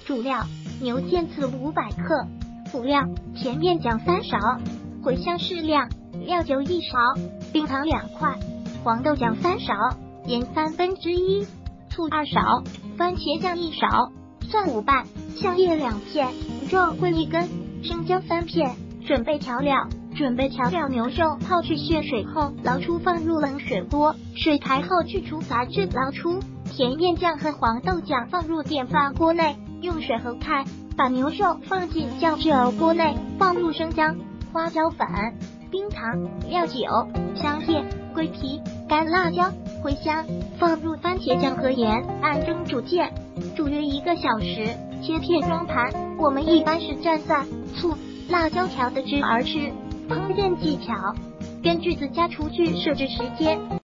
主料：牛腱子500克。辅料：甜面酱3勺，茴香适量，料酒1勺，冰糖2块，黄豆酱3勺，盐1/3，醋2勺，番茄酱1勺，蒜5瓣，香叶2片，肉桂1根，生姜3片。准备调料：牛肉泡去血水后捞出，放入冷水锅，水开后去除杂质，捞出。甜面酱和黄豆酱放入电饭锅内，用水和开，把牛肉放进酱汁锅内，放入生姜、花椒粉、冰糖、料酒、香叶、桂皮、干辣椒、茴香，放入番茄酱和盐，按蒸煮键，煮约1个小时，切片装盘。我们一般是蘸蒜、醋、辣椒调的汁而吃。烹饪技巧：根据自家厨具设置时间。